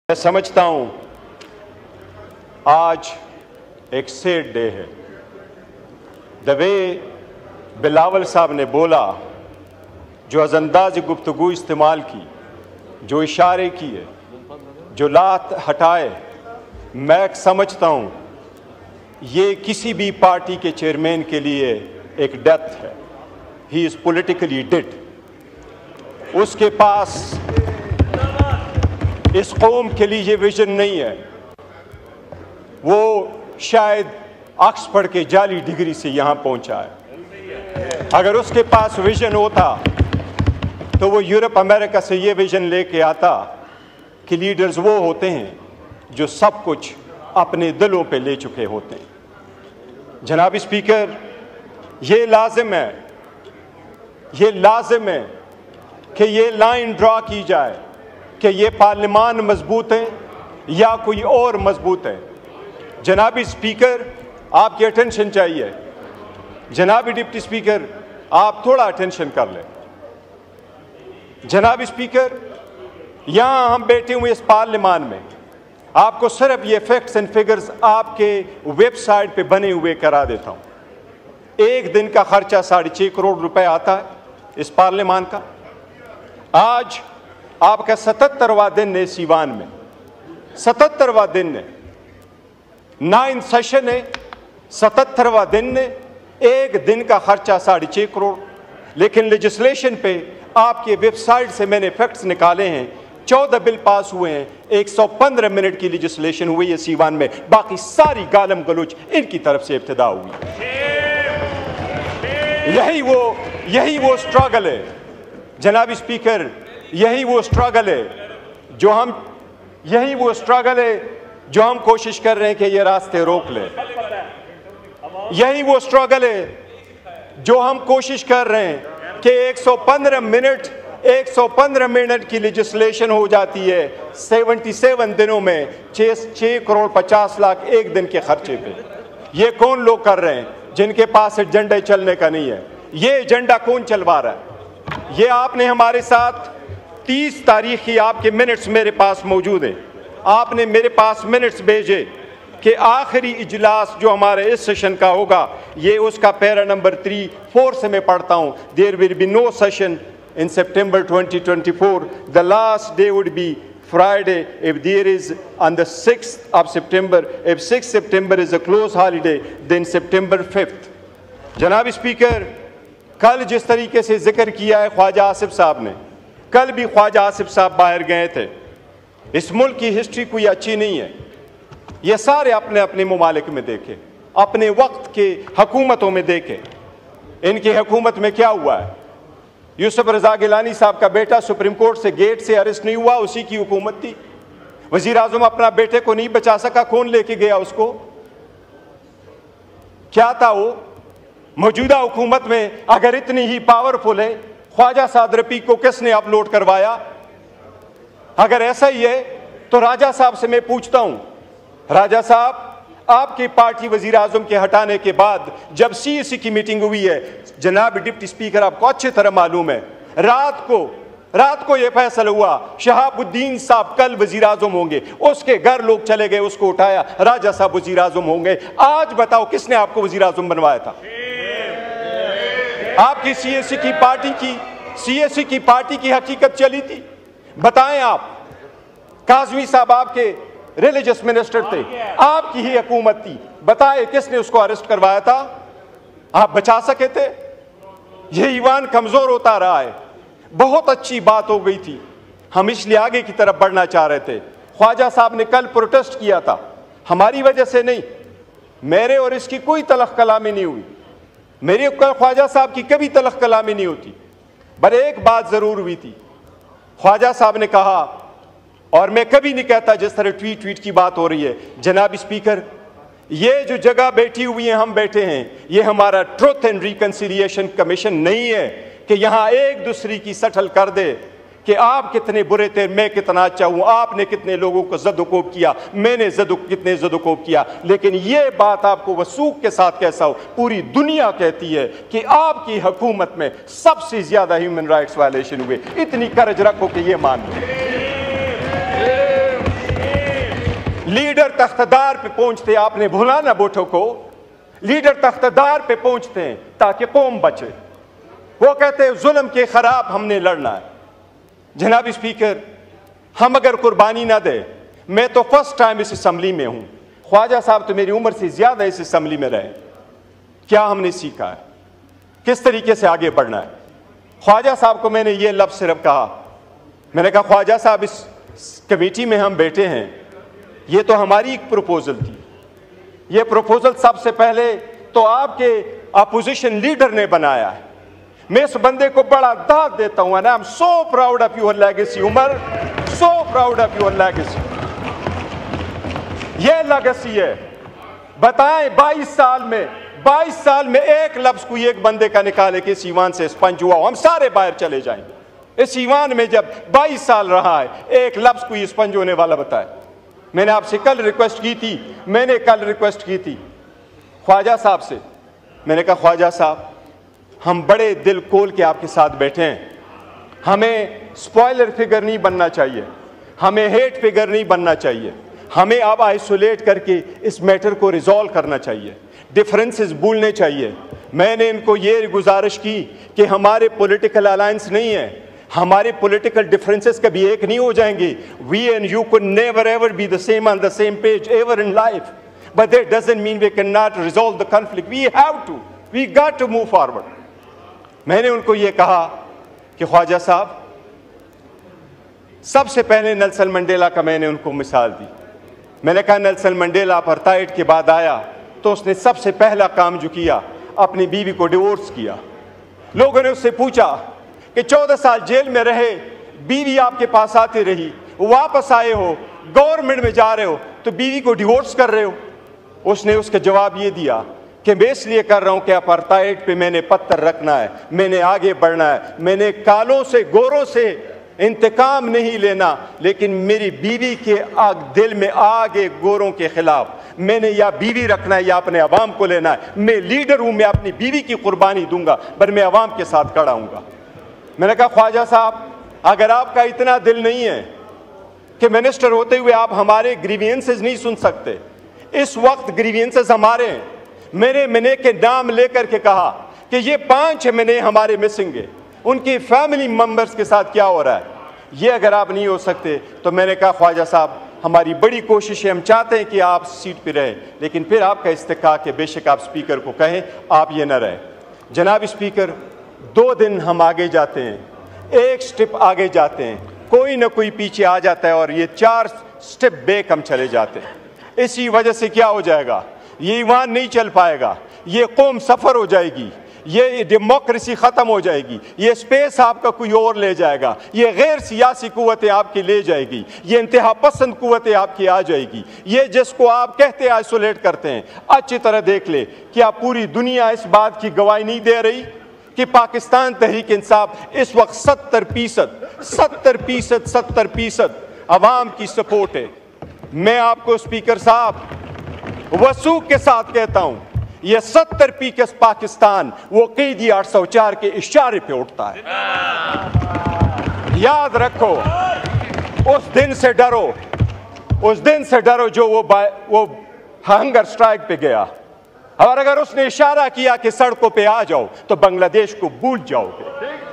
मैं समझता हूं आज एक सैड डे है। द वे बिलावल साहब ने बोला, जो अज़ंदाज गुफ्तगू इस्तेमाल की, जो इशारे किए, जो लात हटाए, मैं समझता हूं ये किसी भी पार्टी के चेयरमैन के लिए एक डेथ है। He is politically dead. उसके पास इस कौम के लिए ये विजन नहीं है। वो शायद ऑक्सफोर्ड के जाली डिग्री से यहां पहुंचा है। अगर उसके पास विजन होता तो वो यूरोप अमेरिका से ये विजन लेके आता कि लीडर्स वो होते हैं जो सब कुछ अपने दिलों पे ले चुके होते हैं। जनाब स्पीकर, ये लाजिम है कि ये लाइन ड्रा की जाए कि ये पार्लियामान मजबूत है या कोई और मजबूत है। जनाब स्पीकर, आपकी अटेंशन चाहिए। जनाब डिप्टी स्पीकर, आप थोड़ा अटेंशन कर लें। जनाब स्पीकर, यहां हम बैठे हुए इस पार्लियामान में, आपको सिर्फ ये फैक्ट्स एंड फिगर्स आपके वेबसाइट पे बने हुए करा देता हूं। एक दिन का खर्चा 6.5 करोड़ रुपए आता है इस पार्लियामान का। आज आपका 77वां दिन है सीवान में, 77वां दिन है, 9 सेशन है, 77वां दिन है। एक दिन का खर्चा 6.5 करोड़। लेकिन लेजिस्लेशन पे आपके वेबसाइट से मैंने फैक्ट्स निकाले हैं, 14 बिल पास हुए हैं, 115 मिनट की लेजिस्लेशन हुई है सीवान में। बाकी सारी गालम गलोच इनकी तरफ से इब्तिदा हुई। यही वो स्ट्रगल है जनाब स्पीकर, यही वो स्ट्रगल है जो हम कोशिश कर रहे हैं कि ये रास्ते रोक ले। यही वो स्ट्रगल है जो हम कोशिश कर रहे हैं कि 115 मिनट की लेजिस्लेशन हो जाती है 77 दिनों में 6 करोड़ 50 लाख एक दिन के खर्चे पे। ये कौन लोग कर रहे हैं जिनके पास एजेंडा चलने का नहीं है? ये एजेंडा कौन चलवा रहा है? ये आपने हमारे साथ 30 तारीख की आपके मिनट्स मेरे पास मौजूद है। आपने मेरे पास मिनट्स भेजे कि आखिरी इजलास जो हमारे इस सेशन का होगा, ये उसका पैरा नंबर 3-4 से मैं पढ़ता हूँ। There will be no session in September 2024. The last day would be Friday if there is on the 6th of September. If 6th September is a close holiday, then September 5th. जनाब speaker, कल जिस तरीके से जिक्र किया है ख्वाजा आसिफ साहब ने, कल भी ख्वाजा आसिफ साहब बाहर गए थे। इस मुल्क की हिस्ट्री कोई अच्छी नहीं है। ये सारे अपने अपने ममालिक में देखे, अपने वक्त के हुकूमतों में देखे, इनकी हुकूमत में क्या हुआ है। यूसुफ रजा गिलानी साहब का बेटा सुप्रीम कोर्ट से गेट से अरेस्ट नहीं हुआ, उसी की हुकूमत थी। वजीर आजम अपना बेटे को नहीं बचा सका, कौन लेके गया उसको? क्या था वो? मौजूदा हुकूमत में अगर इतनी ही पावरफुल है, ख्वाजा साद रफीक को किसने अपलोड करवाया? अगर ऐसा ही है तो राजा साहब से मैं पूछता हूं, राजा साहब, आपकी पार्टी वजीर आजम के हटाने के बाद जब CAC की मीटिंग हुई है, जनाब डिप्टी स्पीकर, आपको अच्छी तरह मालूम है, रात को यह फैसला हुआ शहाबुद्दीन साहब कल वजीर आजम होंगे। उसके घर लोग चले गए, उसको उठाया, राजा साहब वजीर आजम होंगे। आज बताओ किसने आपको वजीर आजम बनवाया था? आपकी CAC की पार्टी की हकीकत चली थी। बताएं आप। काजमी साहब आपके रिलीजियस मिनिस्टर थे, आपकी ही हुकूमत थी। बताए किसने उसको अरेस्ट करवाया था? आप बचा सके थे? ये ईवान कमजोर होता रहा है। बहुत अच्छी बात हो गई थी, हम इसलिए आगे की तरफ बढ़ना चाह रहे थे। ख्वाजा साहब ने कल प्रोटेस्ट किया था, हमारी वजह से नहीं, मेरे और इसकी कोई तलख कलामी नहीं हुई। मेरी ख्वाजा साहब की कभी तलख कलामी नहीं होती। पर एक बात जरूर हुई थी, ख्वाजा साहब ने कहा, और मैं कभी नहीं कहता जिस तरह ट्वीट की बात हो रही है, जनाब स्पीकर, ये जो जगह बैठी हुई है, हम बैठे हैं, ये हमारा ट्रुथ एंड रिकंसिलिएशन कमीशन नहीं है कि यहां एक दूसरे की सटल कर दे कि आप कितने बुरे थे, मैं कितना अच्छा हूं, आपने कितने लोगों को ज़द-ओ-कोब किया, मैंने कितने ज़द-ओ-कोब किया। लेकिन ये बात आपको वसूख के साथ कैसा हो, पूरी दुनिया कहती है कि आपकी हुकूमत में सबसे ज्यादा ह्यूमन राइट्स वायलेशन हुए। इतनी करज रखो कि ये मान लो। लीडर तख्तदार पे पहुंचते, आपने भूला ना भुट्टो को, लीडर तख्तदार पे पहुंचते हैं ताकि कौम बचे। वो कहते हैं जुल्म के खिलाफ हमने लड़ना है। जनाब स्पीकर, हम अगर कुर्बानी ना दे, मैं तो फर्स्ट टाइम इस असम्बली में हूं, ख्वाजा साहब तो मेरी उम्र से ज्यादा इस असम्बली में रहे, क्या हमने सीखा है, किस तरीके से आगे बढ़ना है। ख्वाजा साहब को मैंने ये लफ्ज़ सिर्फ कहा, मैंने कहा ख्वाजा साहब इस कमेटी में हम बैठे हैं, ये तो हमारी एक प्रपोजल थी, ये प्रपोजल सबसे पहले तो आपके अपोजिशन लीडर ने बनाया है। मैं इस बंदे को बड़ा दाद देता हूं, I am so proud of your legacy Umar, so proud of your legacy. ये लेगेसी है। बताएं 22 साल में एक लफ्ज कोई एक बंदे का निकाले कि इस ईवान से स्पंज हुआ, हम सारे बाहर चले जाएंगे। इस ईवान में जब 22 साल रहा है, एक लफ्ज कोई स्पंज होने वाला बताए। मैंने आपसे कल रिक्वेस्ट की थी ख्वाजा साहब से, मैंने कहा ख्वाजा साहब हम बड़े दिल खोल के आपके साथ बैठे हैं, हमें स्पॉइलर फिगर नहीं बनना चाहिए, हमें हेट फिगर नहीं बनना चाहिए, हमें अब आइसोलेट करके इस मैटर को रिजॉल्व करना चाहिए, डिफरेंसेस भूलने चाहिए। मैंने इनको ये गुजारिश की कि हमारे पॉलिटिकल अलायंस नहीं है, हमारे पॉलिटिकल डिफरेंसेस कभी एक नहीं हो जाएंगे। We and you could never ever be the same on the same page ever in life, but that doesn't mean we can not resolve the conflict, we got to move forward. मैंने उनको ये कहा कि ख्वाजा साहब, सबसे पहले Nelson Mandela का मैंने उनको मिसाल दी। मैंने कहा नेल्सन मंडेला अपार्थाइड के बाद आया तो उसने सबसे पहला काम जो किया, अपनी बीवी को डिवोर्स किया। लोगों ने उससे पूछा कि 14 साल जेल में रहे, बीवी आपके पास आती रही, वापस आए हो, गवर्नमेंट में जा रहे हो, तो बीवी को डिवोर्स कर रहे हो। उसने उसका जवाब ये दिया कि मैं इसलिए कर रहा हूं कि अपार्थाइड पे मैंने पत्थर रखना है, मैंने आगे बढ़ना है, मैंने कालों से गोरों से इंतकाम नहीं लेना, लेकिन मेरी बीवी के दिल में आगे गोरों के खिलाफ मैंने या बीवी रखना है या अपने अवाम को लेना है। मैं लीडर हूं, मैं अपनी बीवी की कुर्बानी दूंगा, पर मैं अवाम के साथ खड़ा हूंगा। मैंने कहा ख्वाजा साहब, अगर आपका इतना दिल नहीं है कि मिनिस्टर होते हुए आप हमारे ग्रीवियंसेस नहीं सुन सकते, इस वक्त ग्रीवियंसेस हमारे हैं। मेरे महीने के नाम लेकर के कहा कि ये 5 महीने हमारे मिसिंग है, उनकी फैमिली मेंबर्स के साथ क्या हो रहा है, ये अगर आप नहीं हो सकते तो मैंने कहा ख्वाजा साहब हमारी बड़ी कोशिश है, हम चाहते हैं कि आप सीट पे रहें, लेकिन फिर आपका इस्तेकाक है, बेशक आप स्पीकर को कहें आप ये न रहें। जनाब स्पीकर, 2 दिन हम आगे जाते हैं, एक स्टेप आगे जाते हैं, कोई ना कोई पीछे आ जाता है और ये 4 स्टेप बैक हम चले जाते हैं। इसी वजह से क्या हो जाएगा, ये ईवान नहीं चल पाएगा, ये कौम सफर हो जाएगी, ये डेमोक्रेसी खत्म हो जाएगी, ये स्पेस आपका कोई और ले जाएगा, ये गैर सियासी कुव्वतें आपकी ले जाएगी, ये इंतहा पसंद कुव्वतें आपकी आ जाएगी। ये जिसको आप कहते हैं आइसोलेट करते हैं, अच्छी तरह देख ले कि आप पूरी दुनिया इस बात की गवाही नहीं दे रही कि पाकिस्तान तहरीक इंसाफ इस वक्त 70% अवाम की सपोर्ट है। मैं आपको स्पीकर साहब वसूख के साथ कहता हूं, ये 70% पाकिस्तान वो कैदी 804 के इशारे पे उठता है। याद रखो, उस दिन से डरो जो वो हंगर स्ट्राइक पे गया, और अगर उसने इशारा किया कि सड़कों पे आ जाओ तो बांग्लादेश को भूल जाओगे।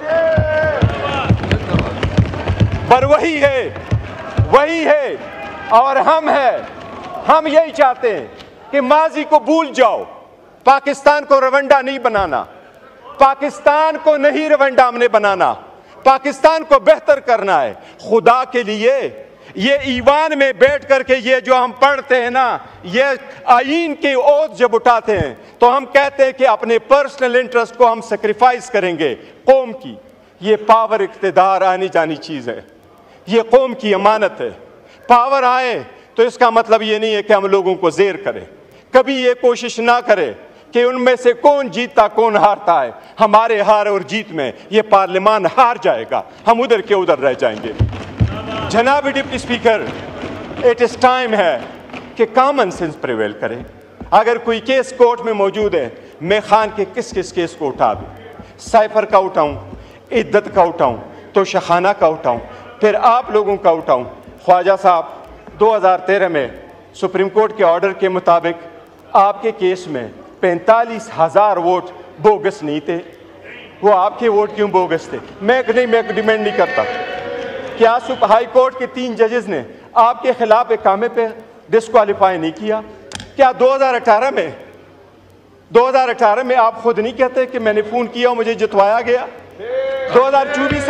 पर वही है और हम यही चाहते हैं कि माजी को भूल जाओ, पाकिस्तान को रवंडा नहीं बनाना, पाकिस्तान को नहीं रवंडा हमने बनाना, पाकिस्तान को बेहतर करना है। खुदा के लिए ये ईवान में बैठ करके ये जो हम पढ़ते हैं ना, ये आईन के ओथ जब उठाते हैं तो हम कहते हैं कि अपने पर्सनल इंटरेस्ट को हम सेक्रीफाइस करेंगे कौम की। ये पावर इख्तिदार आनी जानी चीज है, ये कौम की अमानत है। पावर आए तो इसका मतलब ये नहीं है कि हम लोगों को जेर करें, कभी ये कोशिश ना करें कि उनमें से कौन जीतता कौन हारता है। हमारे हार और जीत में ये पार्लियामान हार जाएगा, हम उधर के उधर रह जाएंगे। जनाब deputy speaker, it is time है कि कॉमन सेंस प्रिवेल करे। अगर कोई केस कोर्ट में मौजूद है, मैं खान के किस किस केस को उठा दूं, साइफर का उठाऊं, इद्दत का उठाऊं, तो शखाना का उठाऊं, फिर आप लोगों का उठाऊं। ख्वाजा साहब 2013 में सुप्रीम कोर्ट के ऑर्डर के मुताबिक आपके केस में 45,000 वोट बोगस नहीं थे। वो आपके वोट क्यों बोगस थे? मैं डिमांड नहीं करता। क्या हाई कोर्ट के 3 जजेस ने आपके खिलाफ इकामे पे डिस्क्वालीफाई नहीं किया? क्या 2018 में आप खुद नहीं कहते कि मैंने फोन किया और मुझे जितवाया गया? 2024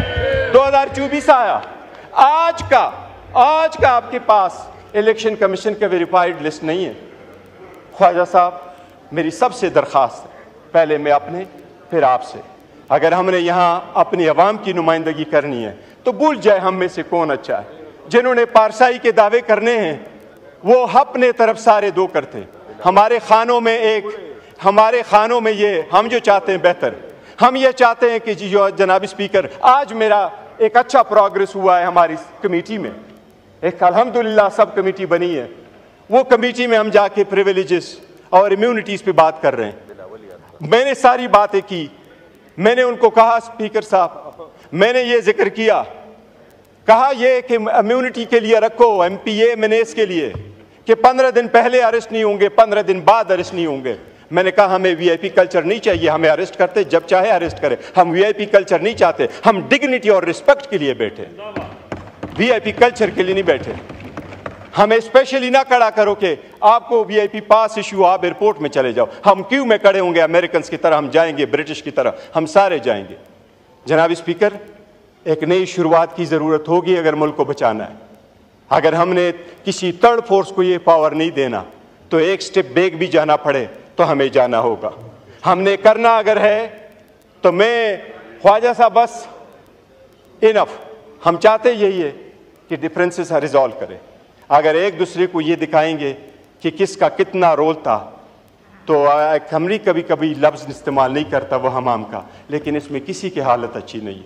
आया। आज का आपके पास इलेक्शन कमीशन का वेरीफाइड लिस्ट नहीं है। ख्वाजा साहब, मेरी सबसे दरख्वास्त है, पहले मैं अपने फिर आपसे, अगर हमने यहाँ अपनी आवाम की नुमाइंदगी करनी है तो भूल जाए हम में से कौन अच्छा है। जिन्होंने पारसाई के दावे करने हैं वो अपने तरफ सारे दो करते। हमारे खानों में ये हम जो चाहते हैं बेहतर, हम ये चाहते हैं कि जो जनाब स्पीकर, आज मेरा एक अच्छा प्रोग्रेस हुआ है हमारी कमेटी में, एक अल्हम्दुलिल्लाह सब कमेटी बनी है। वो कमेटी में हम जाके प्रिविलेजेस और इम्यूनिटीज़ पे बात कर रहे हैं। मैंने सारी बातें की, मैंने उनको कहा स्पीकर साहब, मैंने ये जिक्र किया, कहा ये कि इम्यूनिटी के लिए रखो, MPA MNAs के लिए कि 15 दिन पहले अरेस्ट नहीं होंगे, 15 दिन बाद अरेस्ट नहीं होंगे। मैंने कहा हमें VIP कल्चर नहीं चाहिए, हमें अरेस्ट करते जब चाहे अरेस्ट करें, हम VIP कल्चर नहीं चाहते। हम डिग्निटी और रिस्पेक्ट के लिए बैठे, VIP कल्चर के लिए नहीं बैठे। हमें स्पेशली ना खड़ा करो कि आपको VIP पास इशू, आप एयरपोर्ट में चले जाओ। हम क्यों में खड़े होंगे अमेरिकन की तरह? हम जाएंगे, ब्रिटिश की तरह हम सारे जाएंगे। जनाब स्पीकर, एक नई शुरुआत की ज़रूरत होगी अगर मुल्क को बचाना है। अगर हमने किसी थर्ड फोर्स को ये पावर नहीं देना तो एक स्टेप बैक भी जाना पड़े तो हमें जाना होगा। हमने करना अगर है तो मैं ख्वाजा साहब बस इनफ, हम चाहते यही है कि डिफरेंसेस रिजॉल्व करें। अगर एक दूसरे को ये दिखाएंगे कि किसका कितना रोल था, तो हमरी कभी कभी लफ्ज़ इस्तेमाल नहीं करता वो हमाम का, लेकिन इसमें किसी की हालत अच्छी नहीं है।